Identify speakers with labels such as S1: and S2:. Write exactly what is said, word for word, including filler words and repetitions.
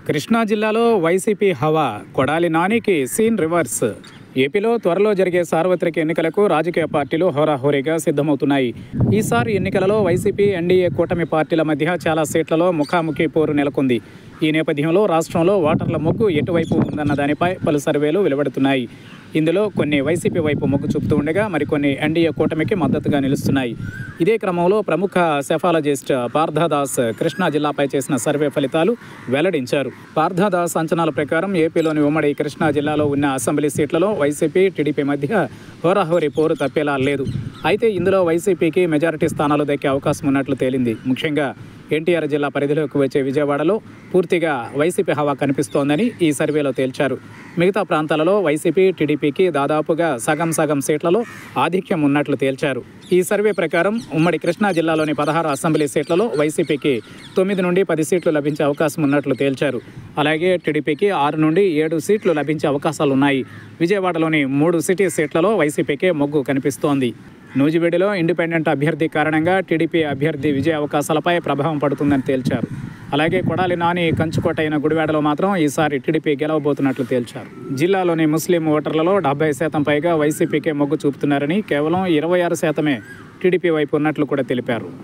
S1: కృష్ణా జిల్లాలో వైసీపీ హవా కొడాలి నానికి సీన్ రివర్స్. ఏపీలో త్వరలో జరిగే సార్వత్రిక ఎన్నికలకు రాజకీయ పార్టీలు హోరాహోరీగా సిద్ధమవుతున్నాయి. ఈసారి ఎన్నికలలో వైసీపీ ఎన్డీఏ కూటమి పార్టీల మధ్య చాలా సీట్లలో ముఖాముఖి పోరు నెలకొంది. ఈ నేపథ్యంలో రాష్ట్రంలో ఓటర్ల మొగ్గు ఎటువైపు ఉందన్న దానిపై పలు సర్వేలు వెలువడుతున్నాయి. ఇందులో కొన్ని వైసీపీ వైపు మొగ్గు చూపుతూ ఉండగా మరికొన్ని ఎన్డీఏ కూటమికి మద్దతుగా నిలుస్తున్నాయి. ఇదే క్రమంలో ప్రముఖ సెఫాలజిస్ట్ పార్థదాస్ కృష్ణా జిల్లాపై చేసిన సర్వే ఫలితాలు వెల్లడించారు. పార్థదాస్ అంచనాల ప్రకారం ఏపీలోని ఉమ్మడి కృష్ణా జిల్లాలో ఉన్న అసెంబ్లీ సీట్లలో వైసీపీ టీడీపీ మధ్య హోరాహోరీ పోరు తప్పేలా లేదు. అయితే ఇందులో వైసీపీకి మెజారిటీ స్థానాలు దక్కే అవకాశం ఉన్నట్లు తేలింది. ముఖ్యంగా ఎన్టీఆర్ జిల్లా పరిధిలోకి వచ్చే విజయవాడలో పూర్తిగా వైసీపీ హవా కనిపిస్తోందని ఈ సర్వేలో తేల్చారు. మిగతా ప్రాంతాలలో వైసీపీ టీడీపీకి దాదాపుగా సగం సగం సీట్లలో ఆధిక్యం ఉన్నట్లు తేల్చారు. ఈ సర్వే ప్రకారం ఉమ్మడి కృష్ణా జిల్లాలోని పదహారు అసెంబ్లీ సీట్లలో వైసీపీకి తొమ్మిది నుండి పది సీట్లు లభించే అవకాశం ఉన్నట్లు తేల్చారు. అలాగే టీడీపీకి ఆరు నుండి ఏడు సీట్లు లభించే అవకాశాలున్నాయి. విజయవాడలోని మూడు సిటీ సీట్లలో వైసీపీకి మొగ్గు కనిపిస్తోంది. నూజివీడులో ఇండిపెండెంట్ అభ్యర్థి కారణంగా టీడీపీ అభ్యర్థి విజయ అవకాశాలపై ప్రభావం పడుతుందని తేల్చారు. అలాగే కొడాలి నాని కంచుకోట అయిన గుడివాడలో మాత్రం ఈసారి టీడీపీ గెలవబోతున్నట్లు తేల్చారు. జిల్లాలోని ముస్లిం ఓటర్లలో డెబ్బై శాతం పైగా వైసీపీకే మొగ్గు చూపుతున్నారని, కేవలం ఇరవై ఆరు శాతమే టీడీపీ వైపు ఉన్నట్లు కూడా తెలిపారు.